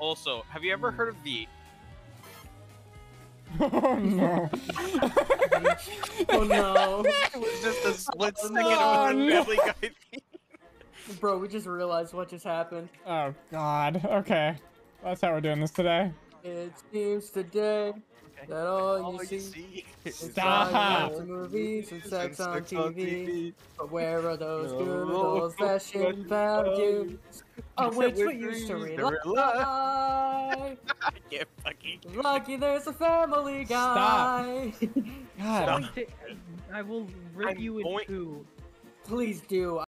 Also, have you ever heard of the? Oh no. Oh no. It was just a split Oh, second no. of the Family Guy theme. Bro, we just realized what just happened. Oh god. Okay. That's how we're doing this today. It seems today that all you see is Stop. violence in movies and sex on TV. But where are those good old fashioned values on which we used to rely? I can't fucking. Lucky there's a Family Guy. God. I will rip I'm you in going- two. Please do.